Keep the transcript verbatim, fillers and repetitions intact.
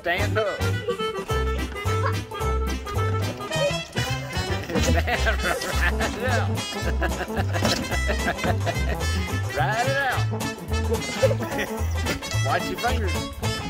stand up. Stand, ride it out. Ride it out. Watch your fingers.